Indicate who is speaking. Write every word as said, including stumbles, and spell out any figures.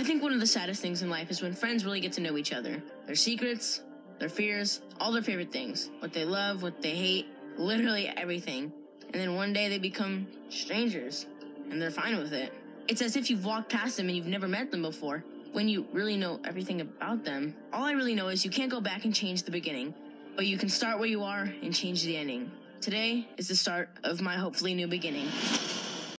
Speaker 1: I think one of the saddest things in life is when friends really get to know each other. Their secrets, their fears, all their favorite things. What they love, what they hate, literally everything. And then one day they become strangers, and they're fine with it. It's as if you've walked past them and you've never met them before, when you really know everything about them. All I really know is you can't go back and change the beginning, but you can start where you are and change the ending. Today is the start of my hopefully new beginning.